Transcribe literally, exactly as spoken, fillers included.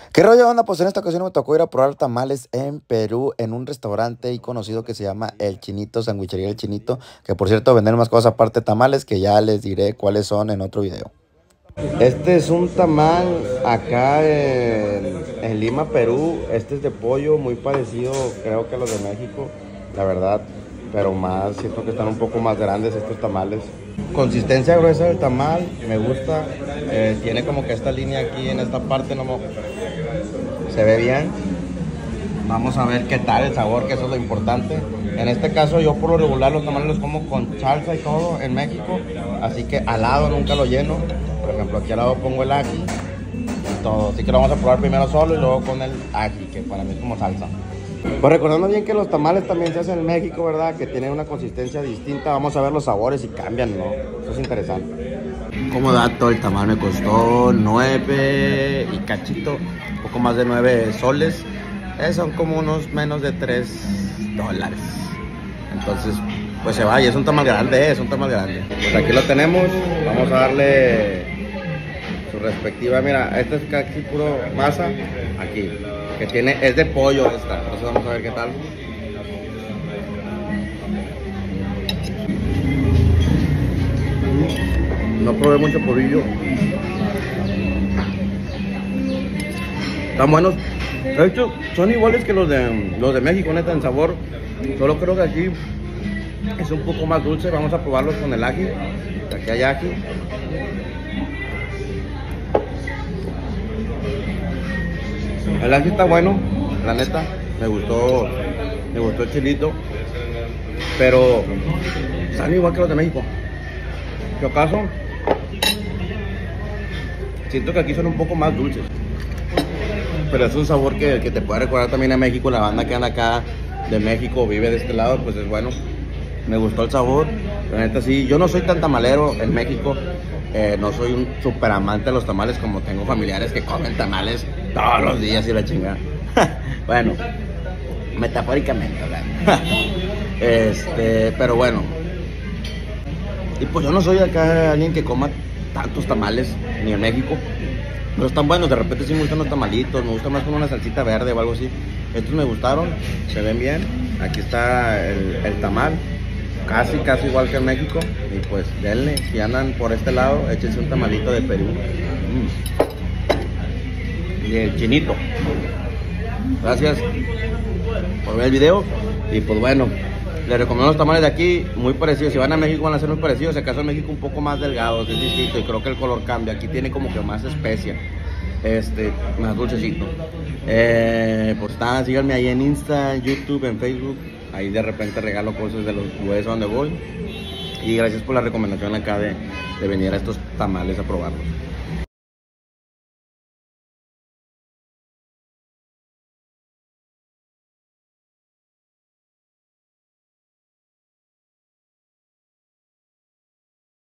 ¿Qué rollo, onda? Pues en esta ocasión me tocó ir a probar tamales en Perú, en un restaurante y conocido que se llama El Chinito, Sanguichería El Chinito, que por cierto venden más cosas aparte de tamales que ya les diré cuáles son en otro video. Este es un tamal acá en, en Lima, Perú. Este es de pollo, muy parecido creo que a los de México, la verdad, pero más, siento que están un poco más grandes estos tamales. Consistencia gruesa del tamal, me gusta. Eh, tiene como que esta línea aquí en esta parte, no mo- se ve bien. Vamos a ver qué tal el sabor, que eso es lo importante. En este caso yo por lo regular los tamales los como con salsa y todo en México, así que al lado nunca lo lleno. Por ejemplo, aquí al lado pongo el ají y todo, así que lo vamos a probar primero solo y luego con el ají, que para mí es como salsa. Pues recordando bien que los tamales también se hacen en México, ¿verdad? Que tienen una consistencia distinta. Vamos a ver los sabores y cambian, ¿no? Eso es interesante. Como dato, el tamal me costó nueve y cachito, un poco más de nueve soles. Eh, son como unos menos de tres dólares. Entonces, pues se va, y es un tamal grande, eh, es un tamal grande. Pues aquí lo tenemos, vamos a darle su respectiva. Mira, este es casi puro masa, aquí, que tiene, es de pollo esta, entonces vamos a ver qué tal. No probé mucho polvillo. Están buenos. De hecho, son iguales que los de, los de México, neta, en sabor. Solo creo que aquí es un poco más dulce. Vamos a probarlos con el ají. Aquí hay ají. El ají está bueno, la neta. Me gustó, me gustó el chilito. Pero están igual que los de México. Si acaso, siento que aquí son un poco más dulces. Pero es un sabor que, que te puede recordar también a México. La banda que anda acá de México, vive de este lado, pues es bueno. Me gustó el sabor, la neta sí. Yo no soy tan tamalero en México, eh, no soy un super amante de los tamales, como tengo familiares que comen tamales todos los días y la chingada. Bueno, metafóricamente hablando. Este, pero bueno. Y pues yo no soy acá alguien que coma tantos tamales, ni en México. Pero están buenos, de repente sí me gustan los tamalitos, me gusta más con una salsita verde o algo así. Estos me gustaron, se ven bien. Aquí está el, el tamal, casi casi igual que en México. Y pues denle, si andan por este lado, échense un tamalito de Perú. Mm. Y el Chinito. Gracias por ver el video. Y pues bueno, les recomiendo los tamales de aquí, muy parecidos. Si van a México van a ser muy parecidos. Si acaso en México un poco más delgados, es distinto y creo que el color cambia. Aquí tiene como que más especia, este, más dulcecito. Eh, pues nada, síganme ahí en Insta, en YouTube, en Facebook. Ahí de repente regalo cosas de los lugares a donde voy. Y gracias por la recomendación acá de, de venir a estos tamales a probarlos.